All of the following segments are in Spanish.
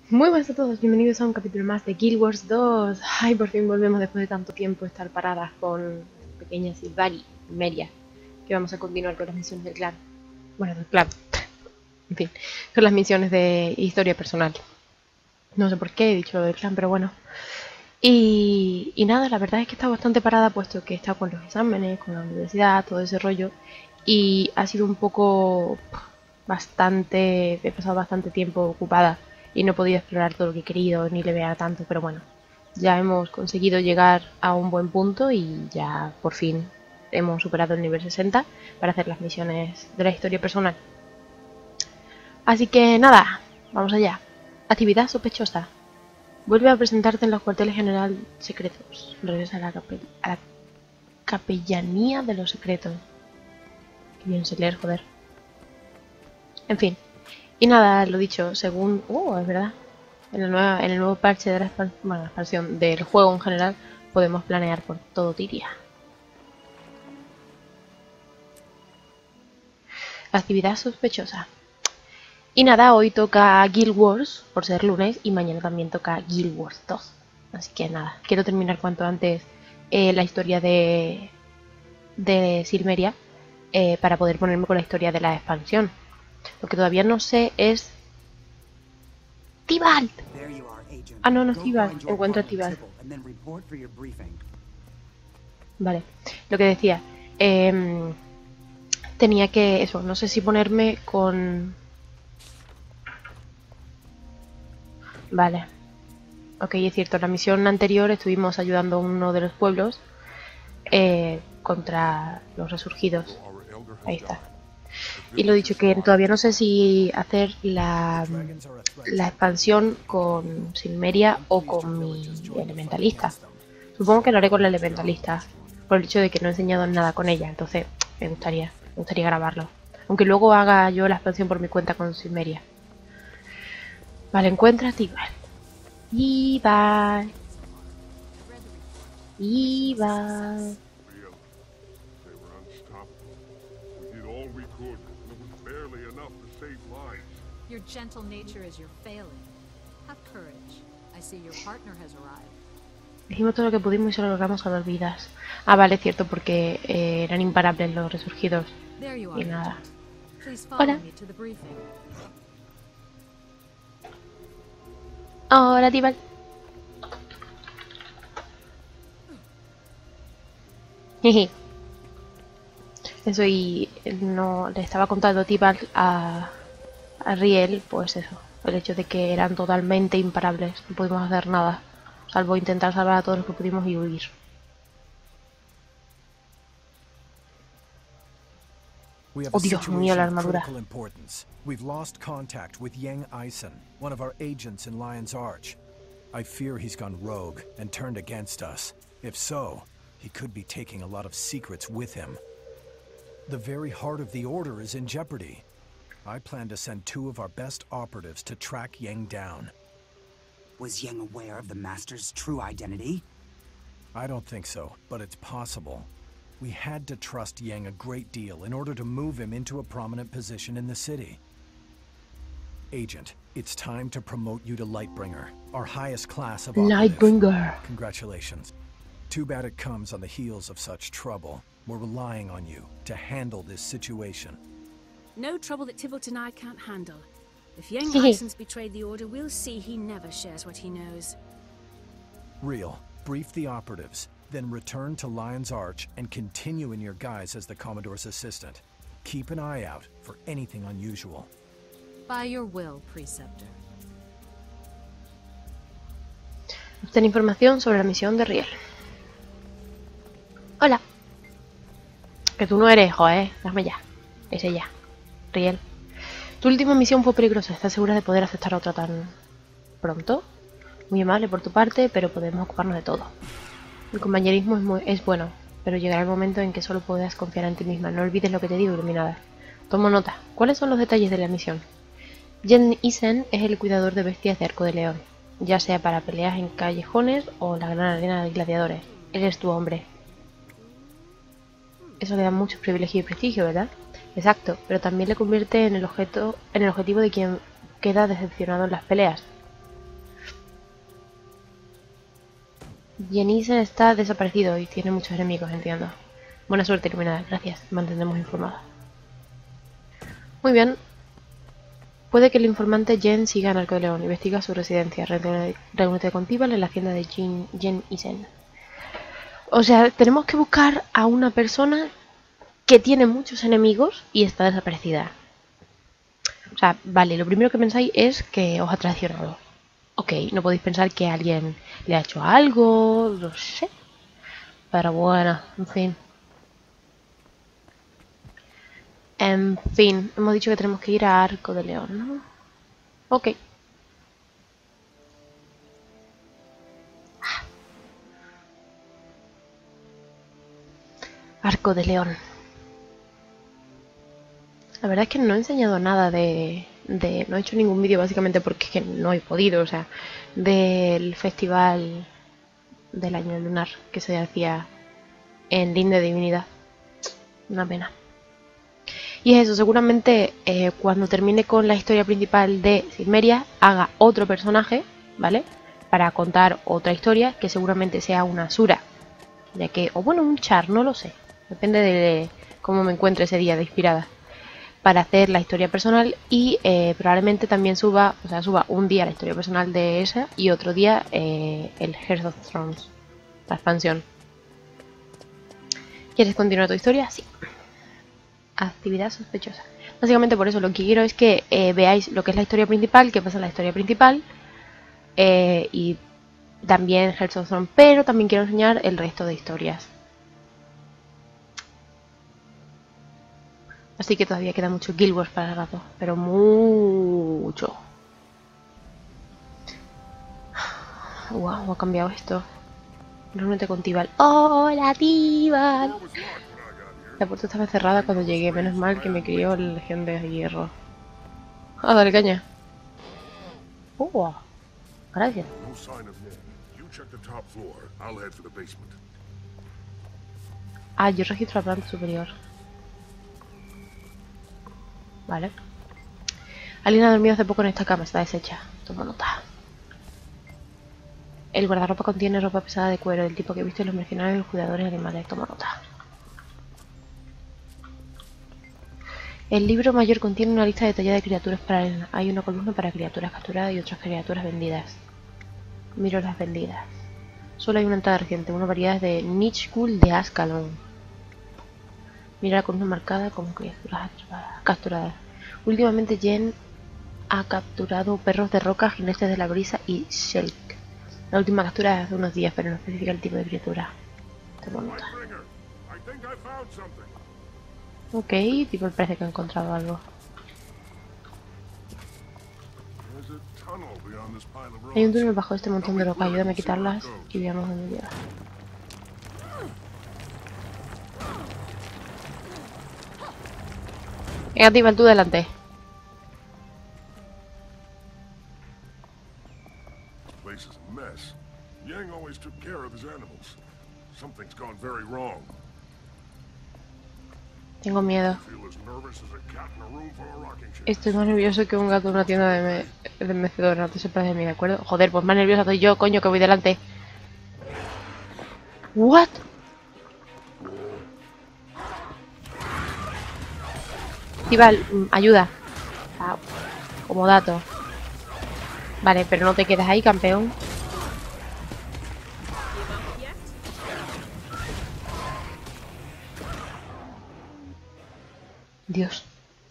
Muy buenas a todos, bienvenidos a un capítulo más de Guild Wars 2. Ay, por fin volvemos después de tanto tiempo estar paradas con pequeña Silvari y Meria, que vamos a continuar con las misiones del clan. Bueno, del clan. En fin, con las misiones de historia personal. No sé por qué he dicho lo del clan, pero bueno. Y nada, la verdad es que he estado bastante parada puesto que he estado con los exámenes, con la universidad, todo ese rollo. Y ha sido un poco he pasado bastante tiempo ocupada y no he podido explorar todo lo que he querido ni levear tanto, pero bueno, ya hemos conseguido llegar a un buen punto y ya por fin hemos superado el nivel 60 para hacer las misiones de la historia personal. Así que nada, vamos allá. Actividad sospechosa. Vuelve a presentarte en los cuarteles general secretos. Regresa a la capellanía de los secretos. Qué bien sé leer, joder. En fin. Y nada, lo dicho, según... es verdad. En el nuevo parche de la expansión del juego en general, podemos planear por todo Tiria. Actividad sospechosa. Y nada, hoy toca Guild Wars, por ser lunes, y mañana también toca Guild Wars 2. Así que nada, quiero terminar cuanto antes la historia de Silmeria para poder ponerme con la historia de la expansión. Lo que todavía no sé es... ¡Tibalt! Ah, no, no es Tibalt. Encuentra a Tibalt. Vale, lo que decía. Tenía que... Eso, no sé si ponerme con... Vale. Ok, es cierto, en la misión anterior estuvimos ayudando a uno de los pueblos contra los resurgidos. Ahí está. Y lo dicho, que todavía no sé si hacer la expansión con Silmeria o con mi elementalista. Supongo que lo haré con la elementalista, por el hecho de que no he enseñado nada con ella, entonces me gustaría grabarlo. Aunque luego haga yo la expansión por mi cuenta con Silmeria. Vale, encuentra a Tibalt. Tibalt. Your gentle nature is your failing. Have courage. I see your partner has arrived. Hicimos todo lo que pudimos y solo logramos salvar vidas. Ah, vale, es cierto, porque eran imparables los resurgidos. Y nada. Hola. Hola, Tibalt. Jeje. Eso, y no le estaba contando Tibalt a Riel, pues eso, el hecho de que eran totalmente imparables, no pudimos hacer nada, salvo intentar salvar a todos los que pudimos y huir. Oh, Dios mío, la armadura. We've lost contact with Yang Eisen, one of our agents in Lion's Arch. I fear he's gone rogue and turned against us. If so, he could be taking a lot of secrets with him. The very heart of the Order is in jeopardy. I plan to send 2 of our best operatives to track Yang down. Was Yang aware of the Master's true identity? I don't think so, but it's possible. We had to trust Yang a great deal in order to move him into a prominent position in the city. Agent, it's time to promote you to Lightbringer, our highest class of operative. Lightbringer. Congratulations. Too bad it comes on the heels of such trouble. We're relying on you to handle this situation. No trouble that Tibalt and I can't handle. If Yang Eisen's betrayed the Order, we'll see he never shares what he knows. Real, brief the operatives, then return to Lion's Arch and continue in your guise as the Commodore's assistant. Keep an eye out for anything unusual. By your will, Preceptor. Obtén información sobre la misión de Riel. Hola. Que tú no eres, joder, dame ya. Es ella. Riel. Tu última misión fue peligrosa. ¿Estás segura de poder aceptar otra tan pronto? Muy amable por tu parte, pero podemos ocuparnos de todo. El compañerismo es bueno, pero llegará el momento en que solo puedas confiar en ti misma. No olvides lo que te digo, Iluminada. Tomo nota. ¿Cuáles son los detalles de la misión? Yang Eisen es el cuidador de bestias de Arco de León, ya sea para peleas en callejones o la gran arena de gladiadores. Él es tu hombre. Eso le da mucho privilegio y prestigio, ¿verdad? Exacto, pero también le convierte en el objetivo de quien queda decepcionado en las peleas. Jenisen está desaparecido y tiene muchos enemigos, entiendo. Buena suerte, iluminada. Gracias. Mantendremos informada. Muy bien. Puede que el informante Jen siga en Arco de León. Investiga su residencia. Reúnete con Tibal en la hacienda de Jenisen. O sea, tenemos que buscar a una persona que tiene muchos enemigos y está desaparecida. O sea, vale, lo primero que pensáis es que os ha traicionado. Ok, no podéis pensar que alguien le ha hecho algo, no sé. Pero bueno, en fin. En fin, hemos dicho que tenemos que ir a Arco de León, ¿no? Ok. Arco de León. La verdad es que no he enseñado nada no he hecho ningún vídeo básicamente porque es que no he podido, o sea, del festival del año lunar que se hacía en Linde Divinidad. Una pena. Y es eso, seguramente cuando termine con la historia principal de Silmeria haga otro personaje, ¿vale? Para contar otra historia que seguramente sea una Asura, ya que, o bueno, un Char, no lo sé, depende de cómo me encuentre ese día de inspirada. Para hacer la historia personal y probablemente también suba un día la historia personal de esa y otro día el Hearth of Thrones, la expansión. ¿Quieres continuar tu historia? Sí. Actividad sospechosa. Básicamente por eso lo que quiero es que veáis lo que es la historia principal, qué pasa en la historia principal y también Hearth of Thrones, pero también quiero enseñar el resto de historias. Así que todavía queda mucho Guild Wars para el rato, pero mucho. Wow, ha cambiado esto. Reúnete con Tibal. ¡Hola, Tibal! La puerta estaba cerrada cuando llegué, menos mal que me crió la Legión de Hierro. Ah, dale caña. Gracias. Ah, yo registro la planta superior. Vale. Alguien ha dormido hace poco en esta cama, está deshecha. Toma nota. El guardarropa contiene ropa pesada de cuero, del tipo que visten los mercenarios y los cuidadores animales. Toma nota. El libro mayor contiene una lista detallada de criaturas para arena. Hay una columna para criaturas capturadas y otras criaturas vendidas. Miro las vendidas. Solo hay una entrada reciente, una variedad de Nichgul de Ascalon. Mira la columna marcada como criaturas capturadas. Últimamente Jen ha capturado perros de roca, jinetes de la brisa y Shelk. La última captura es hace unos días, pero no especifica el tipo de criatura. Toma nota. Ok, tipo parece que ha encontrado algo. Hay un túnel bajo este montón de roca, ayúdame a quitarlas y veamos dónde llega. Venga, Tibal, tú delante. Tengo miedo. Estoy más nervioso que un gato en una tienda de mecedora, no te sepas de mí, ¿de acuerdo? Joder, pues más nerviosa soy yo, coño, que voy delante. ¿What? Tibal, ayuda. Ah, como dato. Vale, pero no te quedas ahí, campeón. Dios.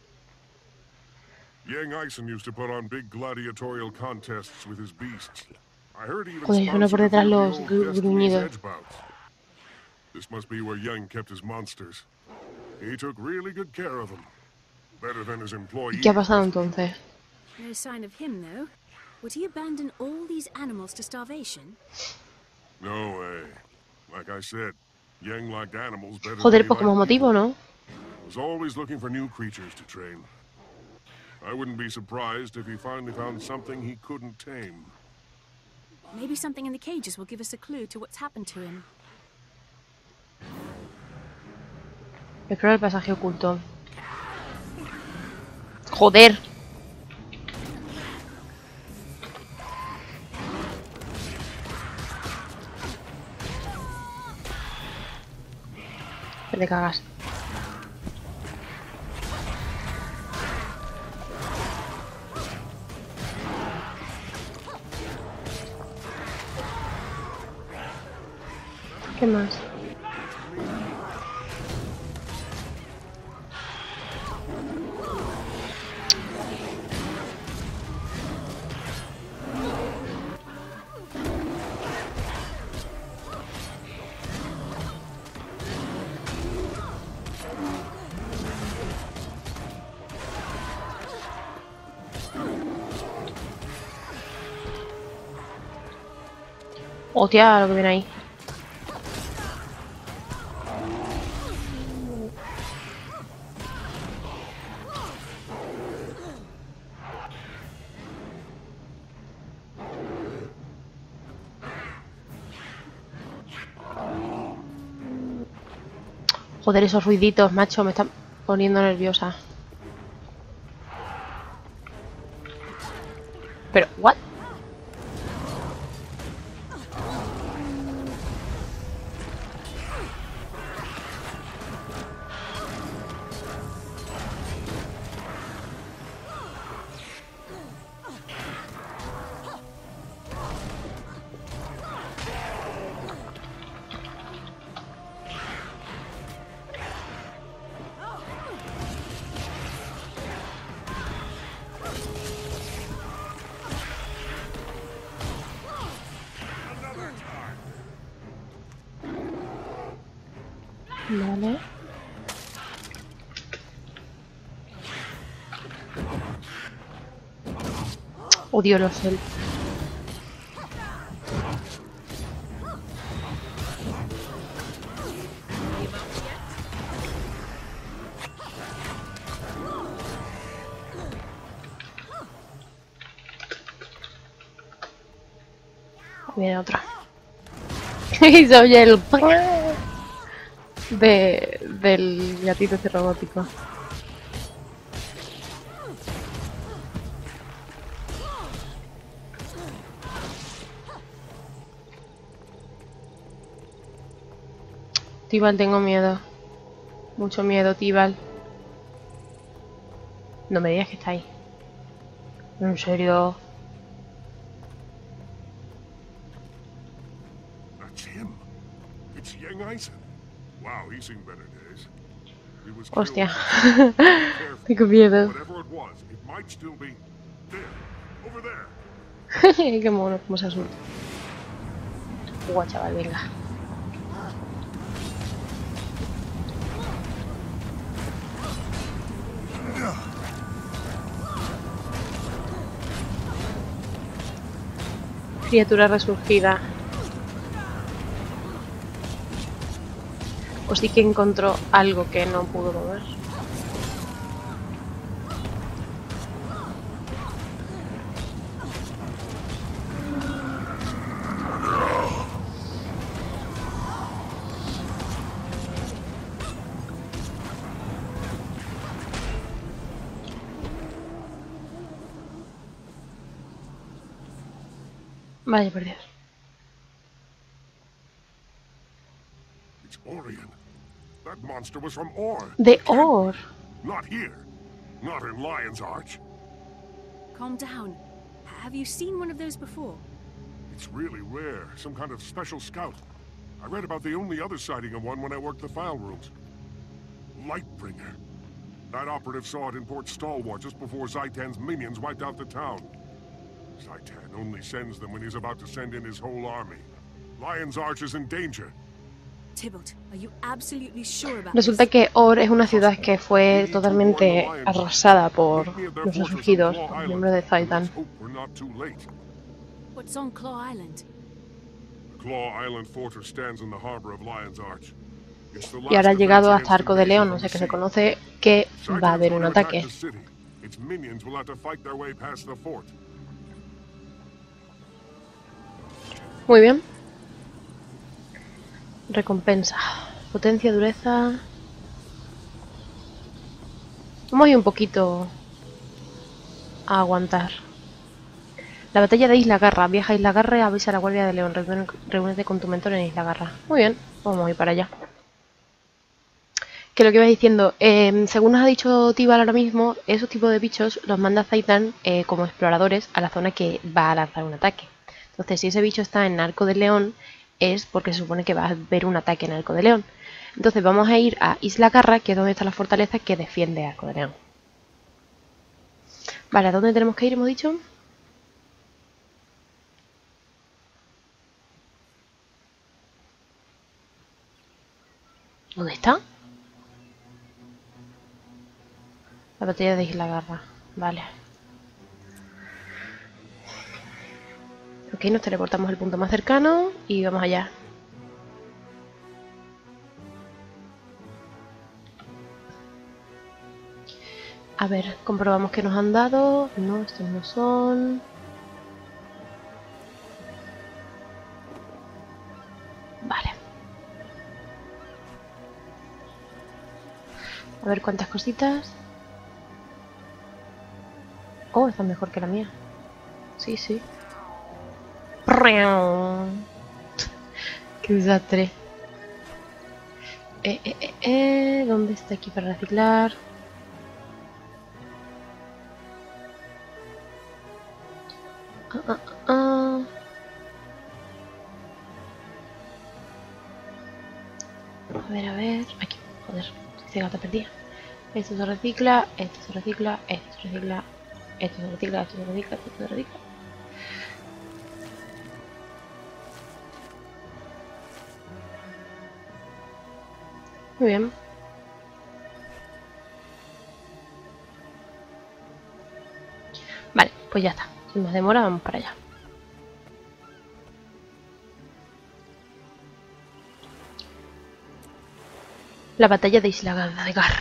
Joder, suena por detrás los gruñidos. This must be where Yang kept his monsters. He took really good care of them. Better than his employees. ¿Y qué ha pasado entonces? No sign of him, though. Would he abandon all these animals to starvation? No way. Like I said, Yang liked animals better. Joder, pues como motivo, ¿no? Was always looking for new creatures to train. I wouldn't be surprised if he finally found something he couldn't tame. Maybe something in the cages will give us a clue to what's happened to him. Explora el pasaje oculto. Joder. Que te cagas. ¿Qué más? Hostia, lo que viene ahí. Joder, esos ruiditos, macho, me están poniendo nerviosa. Pero, ¿what? Vale. Odio los elfos. Viene otra. Y se oye el del gatito este robótico. Tibal, tengo miedo. Mucho miedo, Tibal. No me digas que está ahí. ¿En serio? That's him. It's Yang Eisen. Wow, he's seen better days. He was Hostia. killed. Tengo miedo. Whatever it was, it might still be there, over there. Qué mono, cómo se asusta. Guau, chaval, venga. Criatura resurgida. O sí que encontró algo que no pudo mover. Vaya por Dios. It's Orion. That monster was from Or. De Or. Not here. Not in Lion's Arch. Calm down. Have you seen one of those before? It's really rare. Some kind of special scout. I read about the only other sighting of one when I worked the file rooms. Lightbringer. That operative saw it in Port Stalwart just before Zaitan's minions wiped out the town. Zaitan only sends them when he's about to send in his whole army. Lion's Arch is in danger. Tybalt, are you absolutely sure about Resulta this? que Or es una ciudad que fue totalmente arrasada por los resurgidos, por miembros de Zaitan. Hope we're not too late. What's on Claw Island? The Claw Island fortress stands in the harbor of Lion's Arch. It's the Y ahora ha last llegado defense hasta Arco de against León, o invasion sea que from se the conoce que sea. va a haber un Zaitan's gonna ataque. attack the city. Its minions will have to fight their way past the fort. Muy bien. Recompensa. Potencia, dureza. Vamos a ir un poquito a aguantar. La batalla de Isla Garra. Viaja a Isla Garra y avisa a la Guardia de León. Reúnete con tu mentor en Isla Garra. Muy bien, vamos a ir para allá. Que lo que iba diciendo, según nos ha dicho Tíbal ahora mismo, esos tipos de bichos los manda Zaitan como exploradores a la zona que va a lanzar un ataque. Entonces, si ese bicho está en Arco de León, es porque se supone que va a haber un ataque en Arco de León. Entonces vamos a ir a Isla Garra, que es donde está la fortaleza que defiende Arco de León. Vale, ¿a dónde tenemos que ir, hemos dicho? ¿Dónde está? La batalla de Isla Garra. Vale. Ok, nos teleportamos al punto más cercano y vamos allá. A ver, comprobamos que nos han dado. No, estos no son. Vale. A ver cuántas cositas. Oh, está mejor que la mía. Sí, sí. Qué desastre. ¿Dónde está aquí para reciclar? A ver. Aquí, joder, este gato perdía. Esto se recicla, esto se recicla, esto se recicla, esto se recicla, esto se recicla, esto se recicla. Muy bien. Vale, pues ya está. Sin más demora, vamos para allá. La batalla de Isla Garra.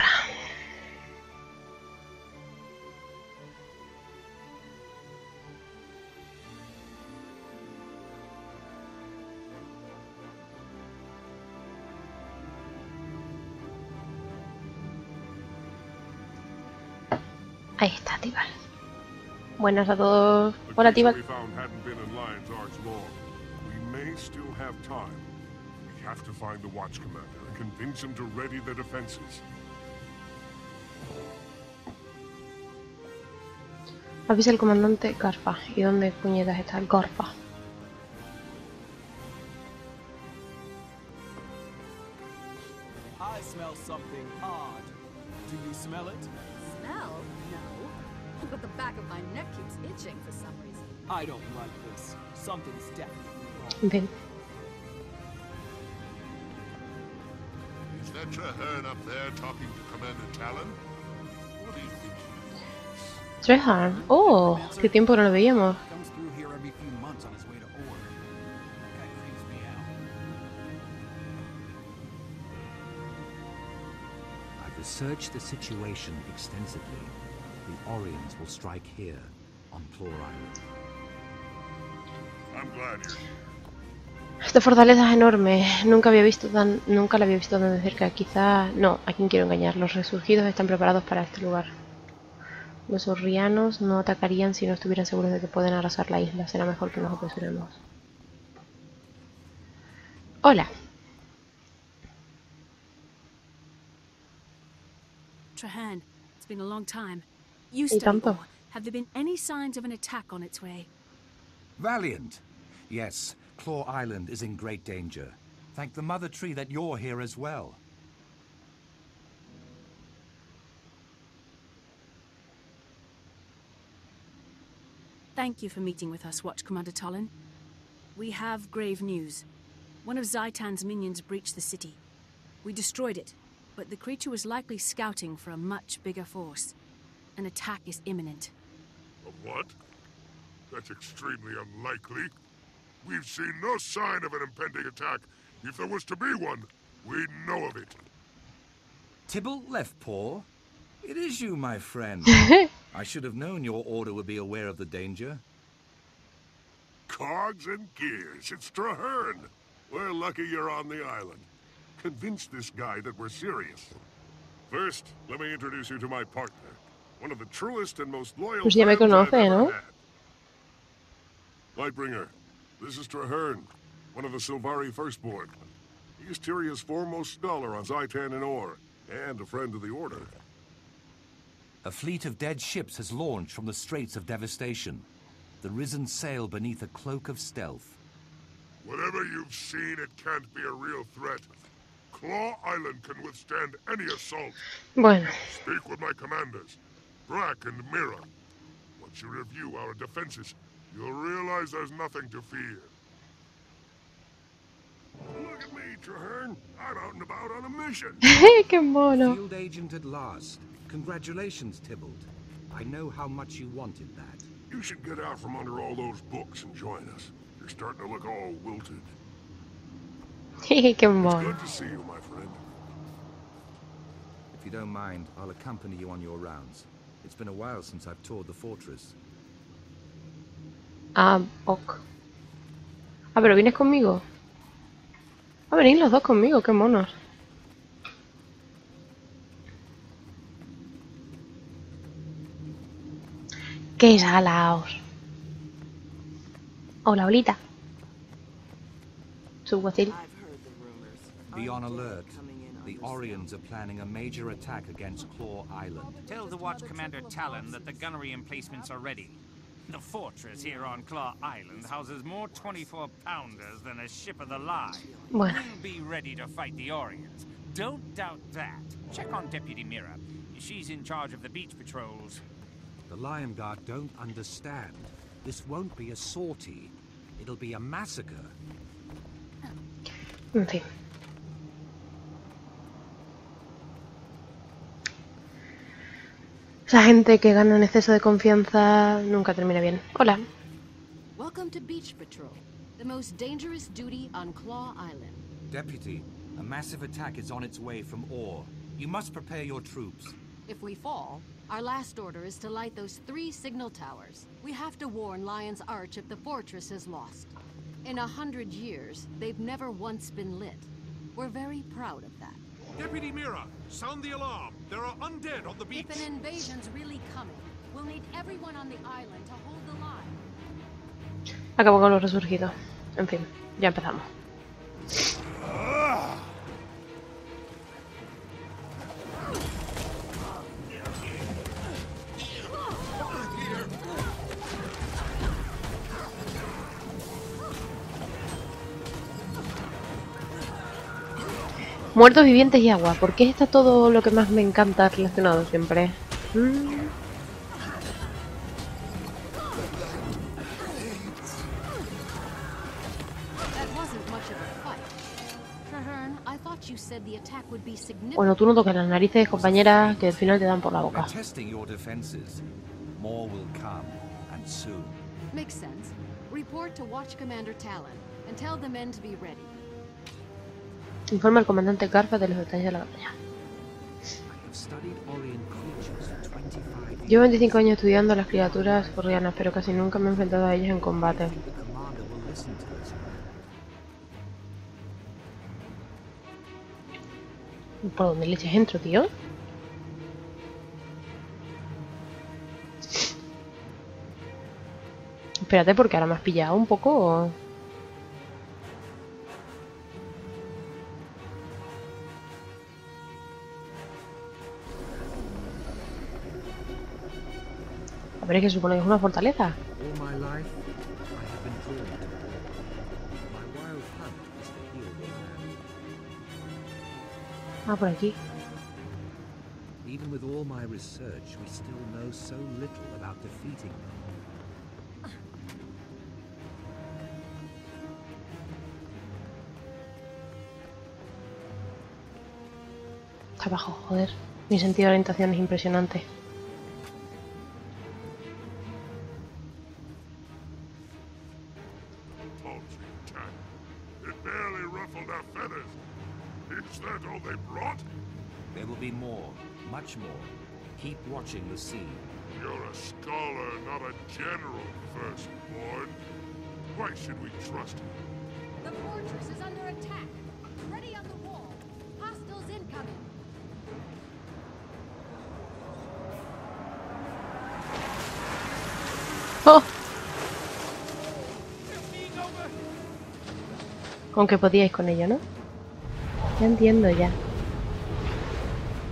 Ahí está, Tíbal. Buenas a todos. Hola, Tíbal. Have to find the Watch Commander and convince him to ready the defenses. Avisa al comandante Garfa. ¿Y dónde puñetas está el Garfa? I smell something odd. Do you smell it? Smell? No. But the back of my neck keeps itching for some reason. I don't like this. Something's definitely wrong. Ven. Is that Traherne up there talking to Commander Talon? What do you think he wants? Traherne. Oh, qué tiempo no lo veíamos. Comes through here every few months on his way to Ord. That guy creeps me out. I've researched the situation extensively. The Orions will strike here, on Plor Island. I'm glad you're here. Esta fortaleza es enorme. Nunca la había visto tan de cerca. Quizá... No, ¿a quién quiero engañar? Los resurgidos están preparados para este lugar. Los orrianos no atacarían si no estuvieran seguros de que pueden arrasar la isla. Será mejor que nos apresuremos. Hola. Traherne, it's been a long time. You Y study tanto. Ord. Have there been any signs of an attack on its way? Valiant! Yes, Plor Island is in great danger. Thank the Mother Tree that you're here as well. Thank you for meeting with us, Watch Commander Talon. We have grave news. One of Zaitan's minions breached the city. We destroyed it, but the creature was likely scouting for a much bigger force. An attack is imminent. A what? That's extremely unlikely. We've seen no sign of an impending attack. If there was to be one, we'd know of it. Tybalt Leftpaw? It is you, my friend. I should have known your order would be aware of the danger. Cogs and gears, it's Traherne. We're lucky you're on the island. Convince this guy that we're serious. First, let me introduce you to my partner. One of the truest and most loyal Pues ya me friends I've conoce, ever ¿no? had. Lightbringer, this is Traherne, one of the Sylvari Firstborn. He is Tyria's foremost scholar on Zaitan and Ord. And a friend of the Order. A fleet of dead ships has launched from the Straits of Devastation. The Risen sail beneath a cloak of stealth. Whatever you've seen, it can't be a real threat. Claw Island can withstand any assault. Bueno. Speak with my commanders, Brack and Mira. Once you review our defenses, you'll realize there's nothing to fear. Look at me, Traherne. I'm out and about on a mission. ¡Qué mono! Field agent at last. Congratulations, Tybalt. I know how much you wanted that. You should get out from under all those books and join us. You're starting to look all wilted. ¡Qué It's mono! good to see you, my friend. If you don't mind, I'll accompany you on your rounds. It's been a while since I've toured the fortress. Ah, ok. Ah, pero vienes conmigo. Ah, venís los dos conmigo, qué monos. ¡Qué salaos! Hola, Olita. Subguacil. Be on alert. The Orions are planning a major attack against Claw Island. Tell the Watch Commander Talon that the gunnery emplacements are ready. The fortress here on Claw Island houses more 24-pounders than a ship of the line. Bueno. We'll be ready to fight the Orions. Don't doubt that. Check on Deputy Mira. She's in charge of the beach patrols. The Lion Guard don't understand. This won't be a sortie. It'll be a massacre. En fin. Esa gente que gana en exceso de confianza nunca termina bien. Hola. Welcome to Beach Patrol, the most dangerous duty on Claw Island. Deputy, a massive attack is on its way from Orr. You must prepare your troops. If we fall, our last order is to light those 3 signal towers. We have to warn Lion's Arch if the fortress is lost. In 100 years, they've never once been lit. We're very proud of that. Deputy Mira, sound the alarm. There are undead on the beach. If an invasion's really coming, we'll need everyone on the island to hold the line. Acabo con los resurgidos. En fin, ya empezamos. Muertos, vivientes y agua. ¿Por qué está todo lo que más me encanta relacionado siempre? Bueno, tú no toques las narices, compañera, que al final te dan por la boca. Makes sense. Report to Watch Commander Talon and tell the men to be ready. Informa al comandante Garfa de los detalles de la batalla. Llevo 25 años estudiando las criaturas orrianas, pero casi nunca me he enfrentado a ellas en combate. ¿Por dónde leches entro, tío? Espérate, porque ahora me has pillado un poco. ¿O? A ver, es que supone que es una fortaleza. Ah, por aquí. Even with all my research, we still know so little about defeating them. Está abajo, joder. Mi sentido de orientación es impresionante. There will be more, much more. Keep watching the sea. You're a scholar, not a general, firstborn. Why should we trust you? The fortress is under attack. Ready on the wall. Hostiles incoming. ¡Oh! Con que podíais con ello, ¿no? Ya entiendo ya.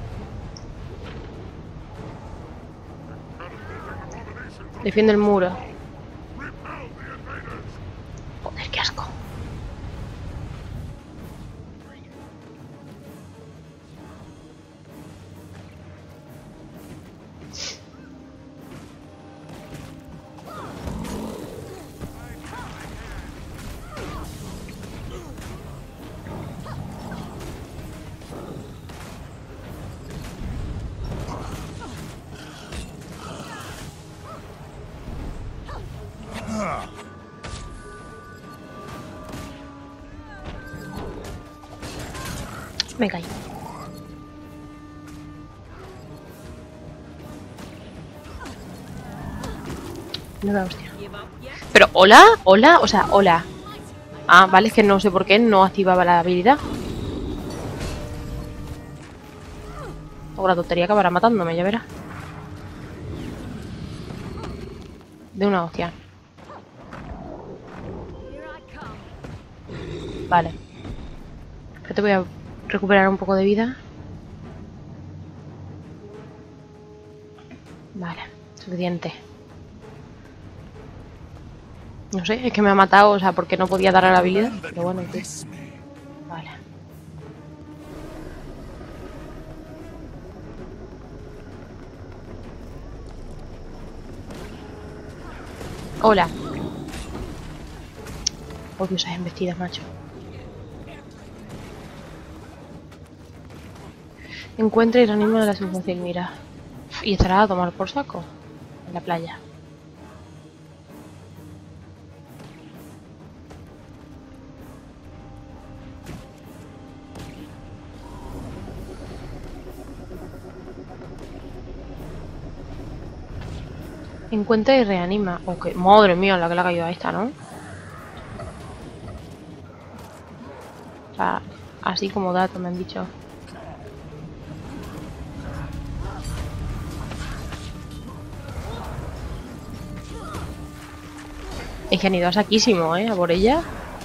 Defiende el muro. Joder, qué asco. Me caí. No da hostia. Pero, ¿hola? ¿Hola? O sea, hola. Ah, vale, es que no sé por qué no activaba la habilidad. O la tontería acabará matándome, ya verás. De una hostia. Vale. Yo te voy a recuperar un poco de vida. Vale, suficiente. No sé, es que me ha matado, o sea, porque no podía dar a la habilidad. Pero bueno, en fin. Vale. Hola. Odio esas embestidas, macho. Encuentra y reanima de la sensación, mira. Y estará a tomar por saco. En la playa. Encuentra y reanima. Ok, madre mía, la que le ha caído a esta, ¿no? O sea, así como dato me han dicho. Es que han ido a saquísimo, ¿eh? A por ella.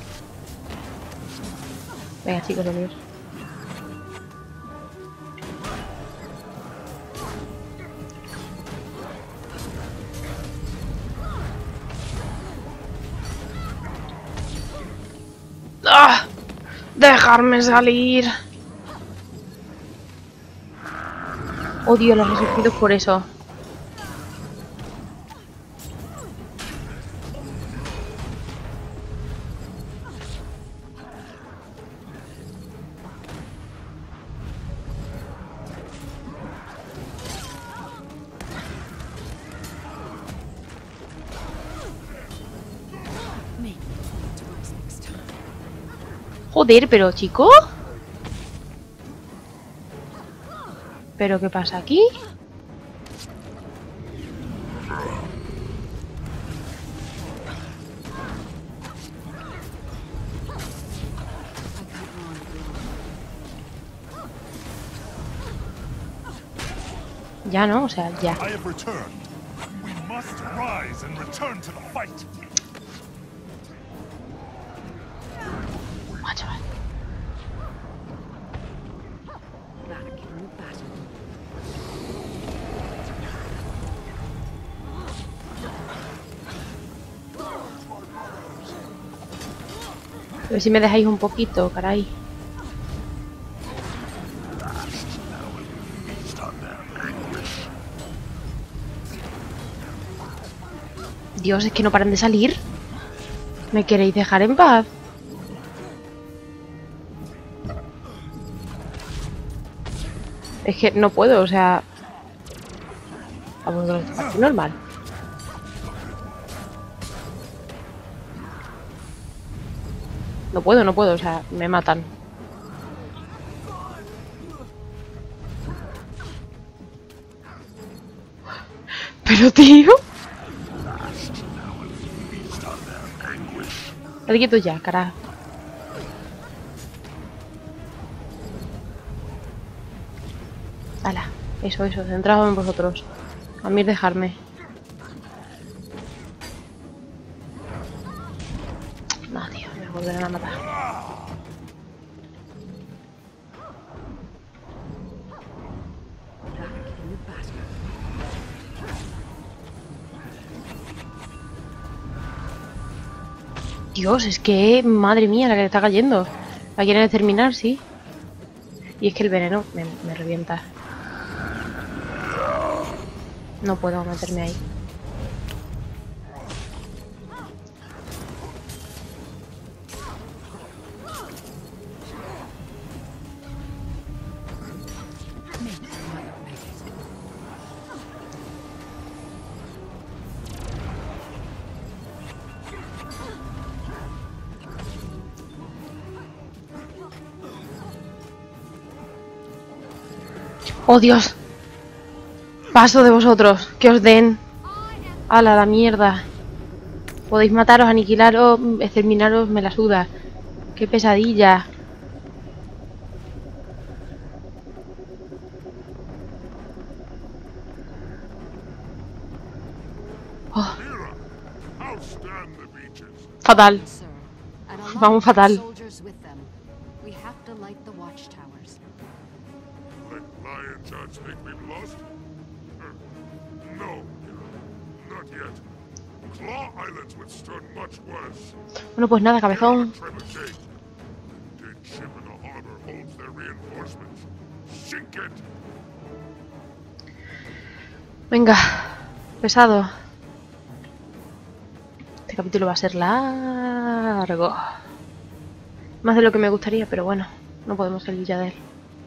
Venga, chicos, venid. ¡Ah! ¡Dejarme salir! Odio los resurgidos por eso. Joder, pero chico. ¿Pero qué pasa aquí? Ya no, o sea, ya. Chaval. A ver si me dejáis un poquito, caray. Dios, es que no paran de salir. ¿Me queréis dejar en paz? Es que no puedo, o sea... Vamos a ver, normal. No puedo, o sea, me matan. Pero tío... Dale quieto ya, carajo. Ala, eso, centraos en vosotros. A mí dejarme. No, tío, me volverán a matar. Dios, es que... Madre mía, la que le está cayendo. La quieren exterminar, sí. Y es que el veneno me revienta. No puedo meterme ahí. ¡Oh, Dios! Paso de vosotros, que os den. ¡Hala, la mierda! Podéis mataros, aniquilaros, exterminaros, me la suda. ¡Qué pesadilla! Oh. Fatal. Vamos fatal. Bueno, pues nada, cabezón. Venga, pesado. Este capítulo va a ser largo. Más de lo que me gustaría, pero bueno, no podemos salir ya de él.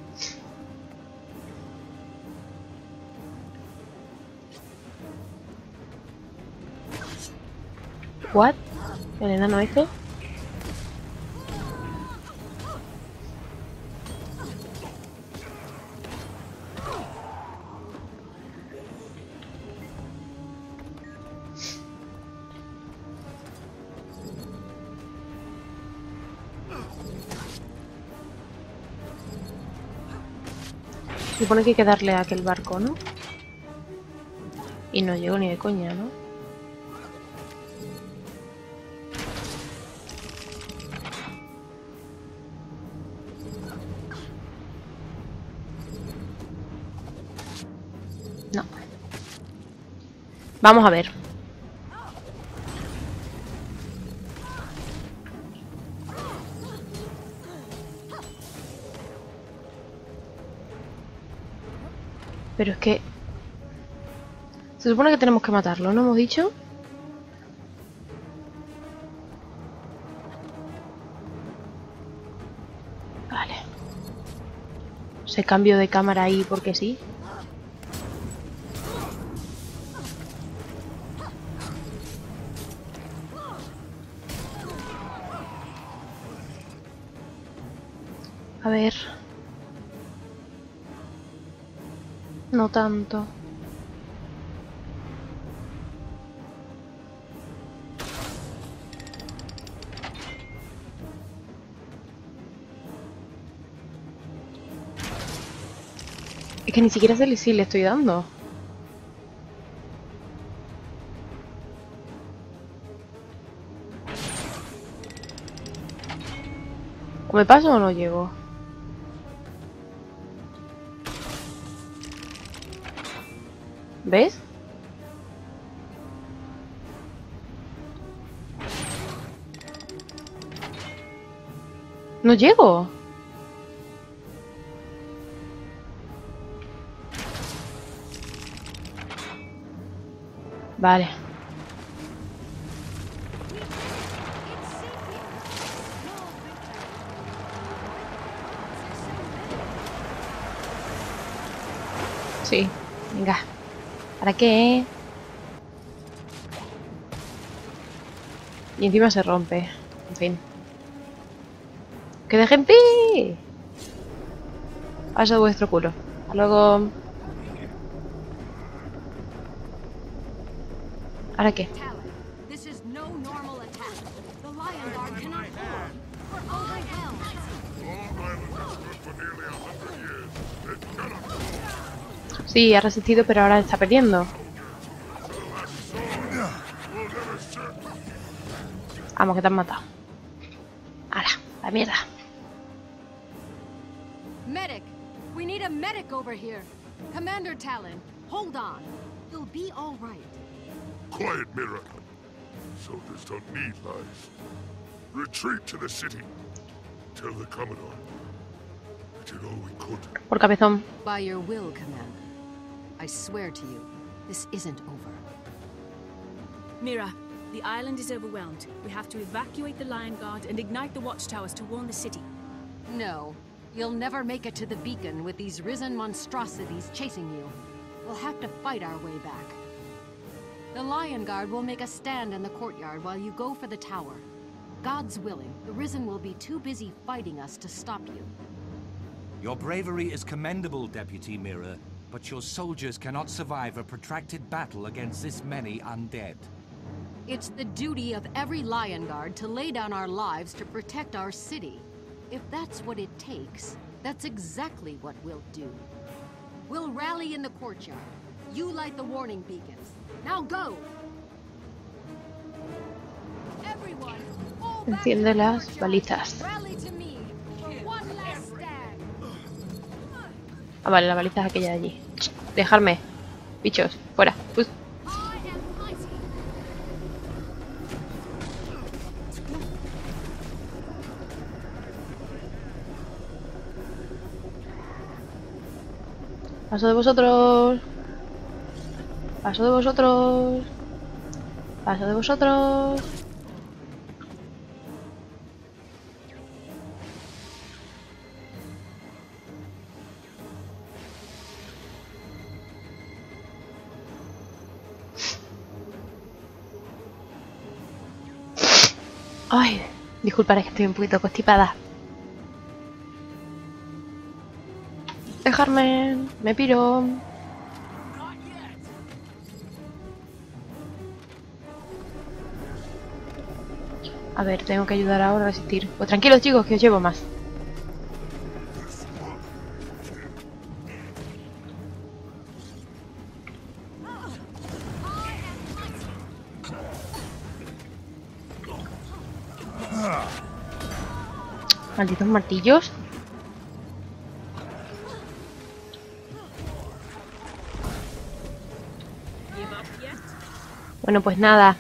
¿What? ¿El enano este? Se supone que hay que darle a aquel barco, ¿no? Y no llego ni de coña, ¿no? No. Vamos a ver. Pero es que... Se supone que tenemos que matarlo, ¿no hemos dicho? Vale. Se cambio de cámara ahí porque sí. A ver... No tanto. Es que ni siquiera sé si le estoy dando. ¿O me paso o no llego? ¿Ves? No llego. Vale. Sí, venga. ¿Para qué? Y encima se rompe. En fin. ¡Que dejen pi! Vaya vuestro culo. Hasta luego. ¿Ahora qué? Sí, ha resistido, pero ahora está perdiendo. Vamos, que te han matado. ¡Hala! ¡La mierda! Medic! We need a medic over here. Commander Talon, hold on. You'll be all right. Quiet, Mira. Soldiers don't need lies. Retreat to the city. Tell the Commodore. We did all we could. Por cabezón. By your will, Commander. I swear to you, this isn't over. Mira, the island is overwhelmed. We have to evacuate the Lion Guard and ignite the watchtowers to warn the city. No. You'll never make it to the beacon with these risen monstrosities chasing you. We'll have to fight our way back. The Lion Guard will make a stand in the courtyard while you go for the tower. God's willing, the Risen will be too busy fighting us to stop you. Your bravery is commendable, Deputy Mira, but your soldiers cannot survive a protracted battle against this many undead. It's the duty of every Lion Guard to lay down our lives to protect our city. If that's what it takes, that's exactly what we'll do. We'll rally in the courtyard. You light the warning beacons. Now go! Everyone, fall back. Enciende las balizas. Rally to me for one last stand. Ah, vale, la baliza es aquella de allí. Dejarme. Bichos, fuera. Pues. Paso de vosotros. Paso de vosotros. Paso de vosotros. Ay, disculpad, es que estoy un poquito constipada. Dejarme, me piro. A ver, tengo que ayudar ahora a resistir. Pues tranquilos, chicos, que os llevo más. Malditos martillos. Bueno, pues nada.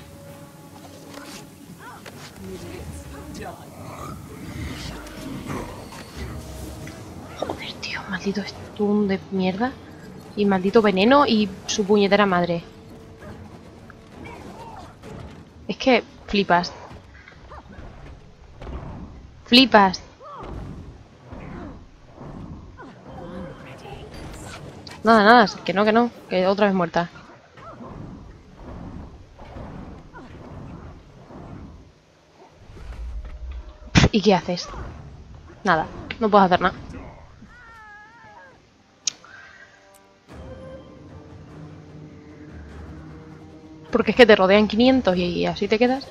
Joder, tío, maldito stun de mierda. Y maldito veneno y su puñetera madre. Es que flipas. Flipas. Nada, nada, que no, que otra vez muerta. ¿Y qué haces? Nada, no puedo hacer nada. Porque es que te rodean 500 y así te quedas.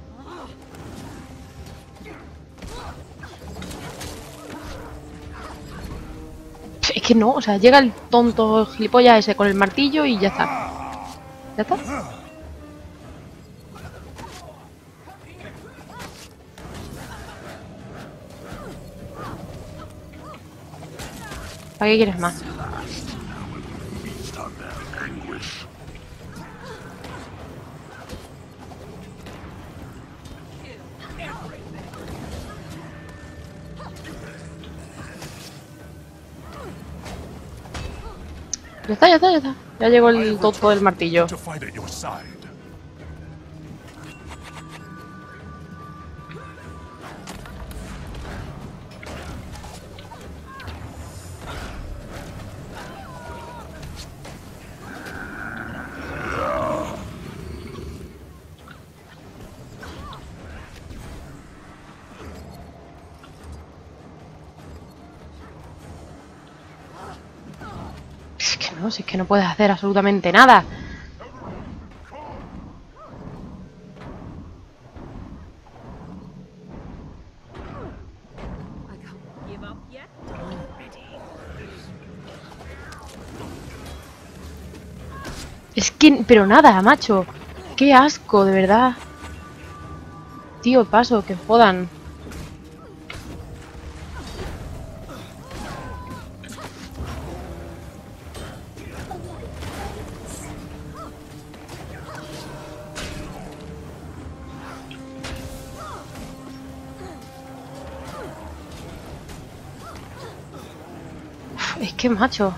Es que no, o sea, llega el tonto gilipollas ese con el martillo y ya está. ¿Ya está? ¿Para qué quieres más? Ya está, ya está, ya está. Ya llegó el tonto del martillo. No, si es que no puedes hacer absolutamente nada. Es que... pero nada, macho. Qué asco, de verdad. Tío, paso, que jodan. Es que macho.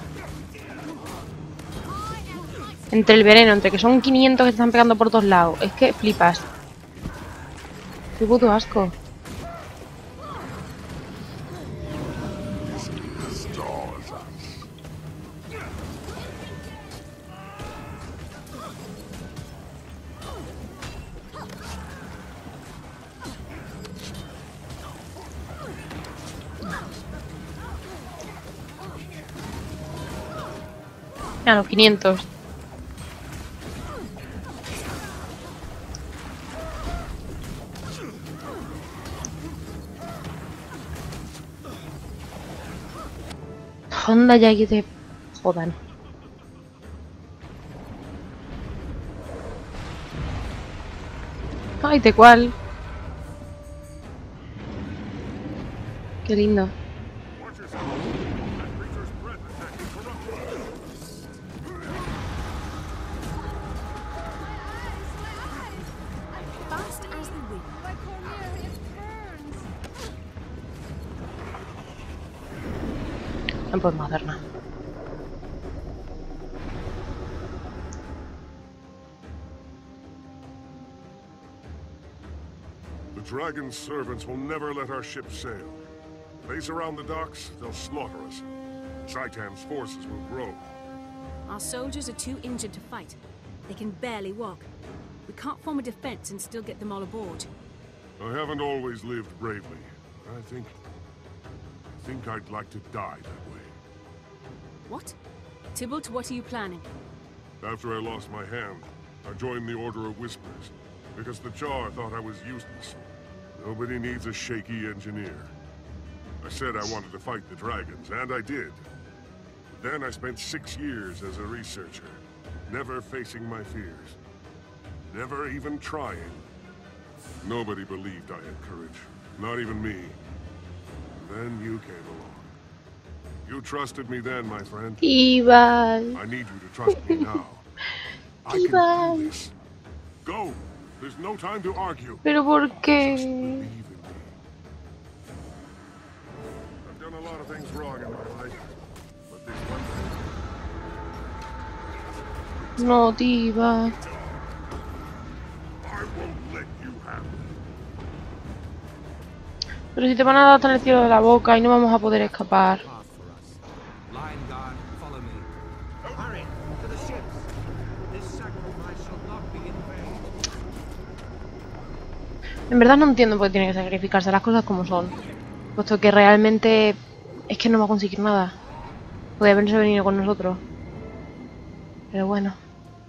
Entre el veneno, entre que son 500 que están pegando por todos lados. Es que flipas. Qué puto asco. A los 500. Honda ya que te jodan. Ay, ¿de cuál? Qué lindo. No podemos hacer nada. The Dragon's servants will never let our ship sail. Base around the docks, they'll slaughter us. Zaitan's forces will grow. Our soldiers are too injured to fight. They can barely walk. We can't form a defense and still get them all aboard. I haven't always lived bravely. I think I'd like to die that way. What? Tybalt, what are you planning? After I lost my hand, I joined the Order of Whispers, because the Jar thought I was useless. Nobody needs a shaky engineer. I said I wanted to fight the dragons, and I did. Then I spent 6 years as a researcher, never facing my fears. Never even trying. Nobody believed I had courage. Not even me. Then you came along. You trusted me then, my friend. Ivan. I need you to trust me now. I can do this. Go. There's no time to argue. ¿Pero por qué? Just believe in me. I've done a lot of things wrong in my life, but this one thing. No, Diva. I won't let you have it. Pero si te van a dar hasta en el cielo de la boca y no vamos a poder escapar. En verdad no entiendo por qué tiene que sacrificarse las cosas como son. Puesto que realmente es que no va a conseguir nada. Podría haberse venido con nosotros. Pero bueno.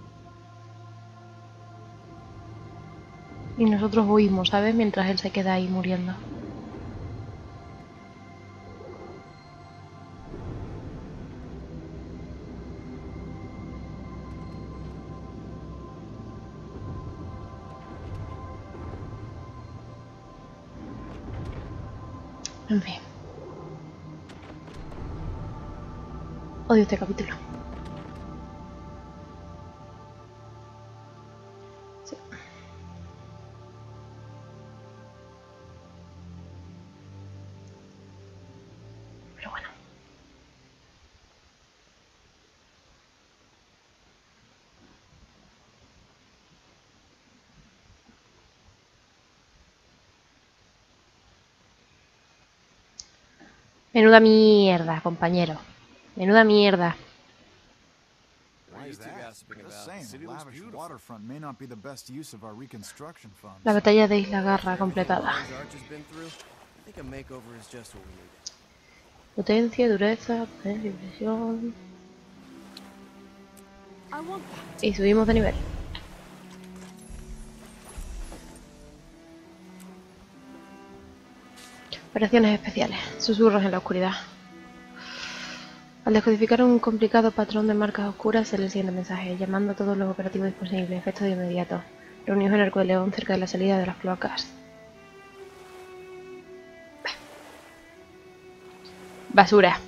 Y nosotros huimos, ¿sabes? Mientras él se queda ahí muriendo. En fin. Odio este capítulo. Sí. Pero bueno. Menuda mierda, compañero. Menuda mierda. La batalla de Isla Garra completada. Potencia, dureza, potencia, presión. Y subimos de nivel. Operaciones especiales. Susurros en la oscuridad. Al descodificar un complicado patrón de marcas oscuras se le siguiente mensaje, llamando a todos los operativos disponibles, efecto de inmediato. Reunidos en Arco de León cerca de la salida de las cloacas. Basura.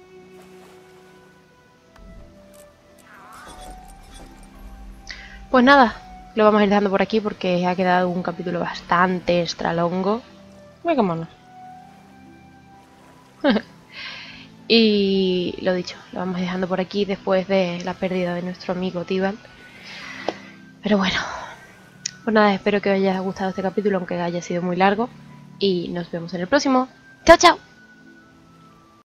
Pues nada, lo vamos a ir dejando por aquí porque ha quedado un capítulo bastante extra longo. Mira cómo no. Y lo dicho, lo vamos dejando por aquí después de la pérdida de nuestro amigo Tibalt. Pero bueno, pues nada, espero que os haya gustado este capítulo, aunque haya sido muy largo. Y nos vemos en el próximo. ¡Chao, chao!